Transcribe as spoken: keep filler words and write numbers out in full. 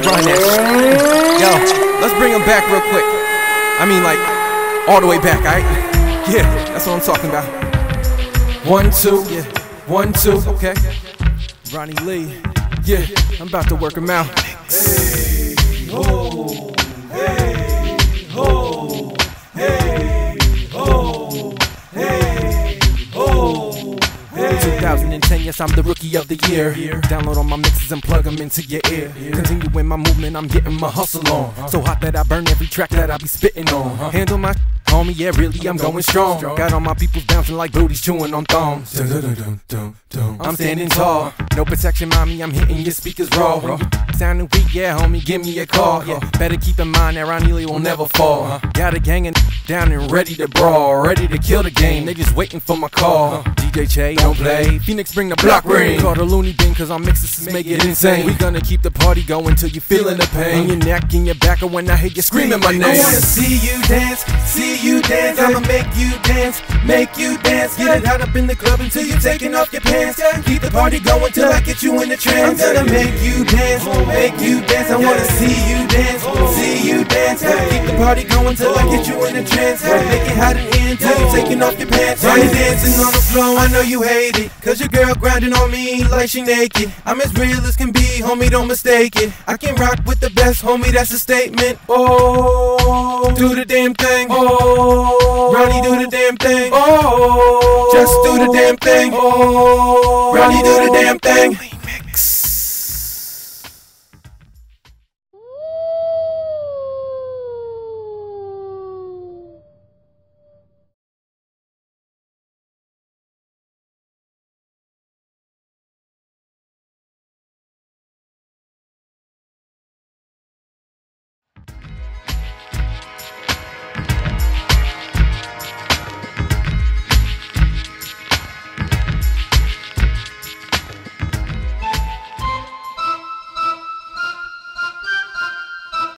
run that shit. Yo, let's bring them back real quick. I mean, like, all the way back, alright? Yeah, that's what I'm talking about. One, two, yeah, one, two, okay. Rahnee Lee, yeah, I'm about to work him out. Hey, ho, hey, ho, hey, ho, hey, ho, hey. twenty ten, yes, I'm the rookie of the year. Download all my mixes and plug them into your ear. Continuing my movement, I'm getting my hustle on. So hot that I burn every track that I be spitting on. Handle my homie, yeah, really, I'm going strong. Got all my peoples bouncing like booties chewing on thongs. I'm standing tall, no protection, mommy, I'm hitting your speakers raw. Sounding weak, yeah, homie, give me a call. Yeah, better keep in mind that Rahnee Lee will never fall. Got a gang and down and ready to brawl, ready to kill the game. They just waiting for my call. D J Che, don't play. Phoenix, bring the block ring. Call the loony bin, cause our mixes make it insane. We gonna keep the party going till you feeling the pain. In your neck, in your back, or when I hear you screaming my name. I wanna see you dance, see you dance. I'ma make you dance, make you dance. Get it hot up in the club until you're taking off your pants. Keep the party going till I get you in the trance. I'm gonna make you dance, make you dance. I wanna see you dance, see you dance. Keep the party going till I get you in the trance. Make it hot in here until you're taking off your pants. While you dancing on the floor, I know you hate it, cause your girl grinding on me like she naked. I'm as real as can be, homie, don't mistake it. I can rock with the best, homie, that's a statement. Oh, do the damn thing. Oh, Rahnee, do the damn thing. Oh, just do the damn thing. Oh, Rahnee, do the damn thing. Leemixx.